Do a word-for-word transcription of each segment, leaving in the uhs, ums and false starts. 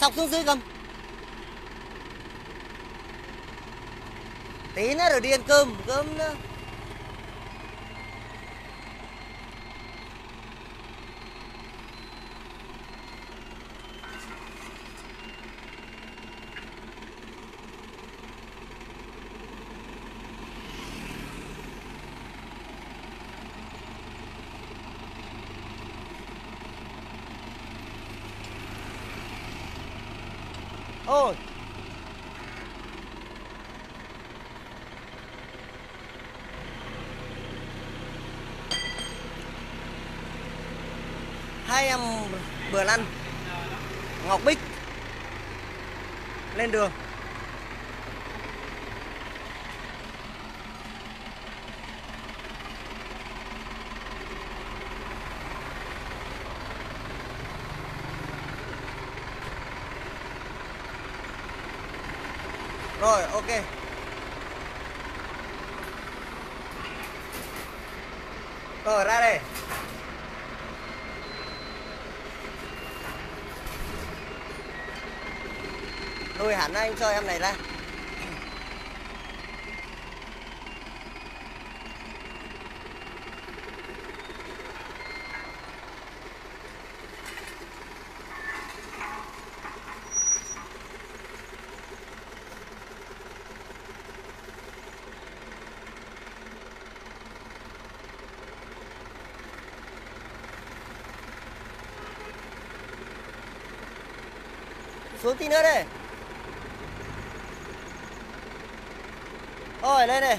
Sọc xuống dưới cầm. Tí nữa rồi đi ăn cơm, cơm nữa. Ôi. Hai em vừa lăn Ngọc Bích lên đường. Rồi, ok. Rồi, ra đây. Lùi hẳn anh cho em này ra. Xuống tí nữa đây. Ôi lên đây.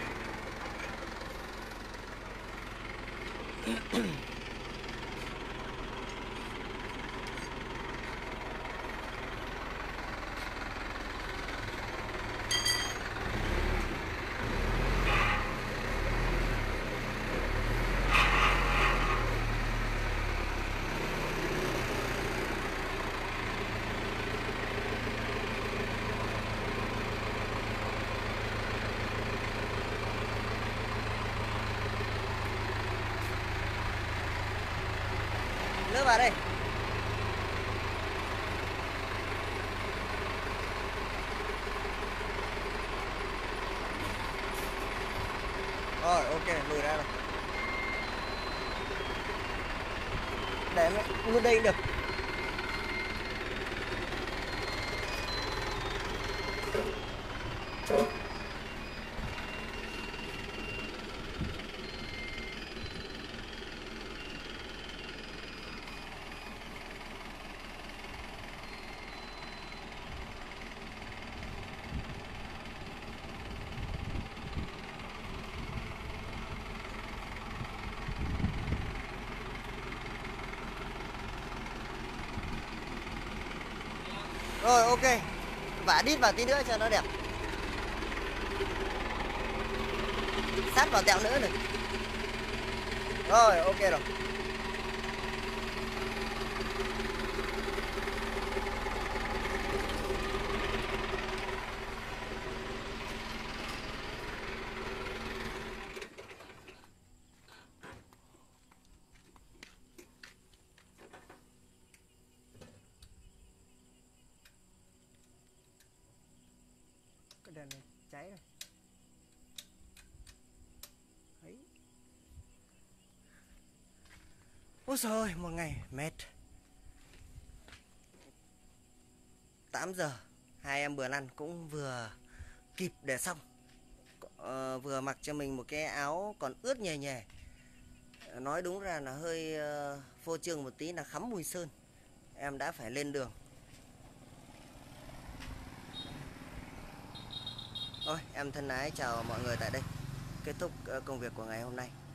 Nữa vào đây. Rồi, ok, lùi ra rồi. Để luôn đây cũng được. Rồi, ok. Vả đít vào tí nữa cho nó đẹp. Sát vào tẹo nữa này. Rồi, ok rồi. Cái đèn này cháy rồi. Đấy. Ôi trời ơi, một ngày mệt. Tám giờ hai em vừa lăn cũng vừa kịp để xong. Ờ, vừa mặc cho mình một cái áo còn ướt nhè nhè. Nói đúng ra là hơi uh, phô trương một tí là khắm mùi sơn. Em đã phải lên đường. Thôi em thân ái chào mọi người tại đây. Kết thúc uh, công việc của ngày hôm nay.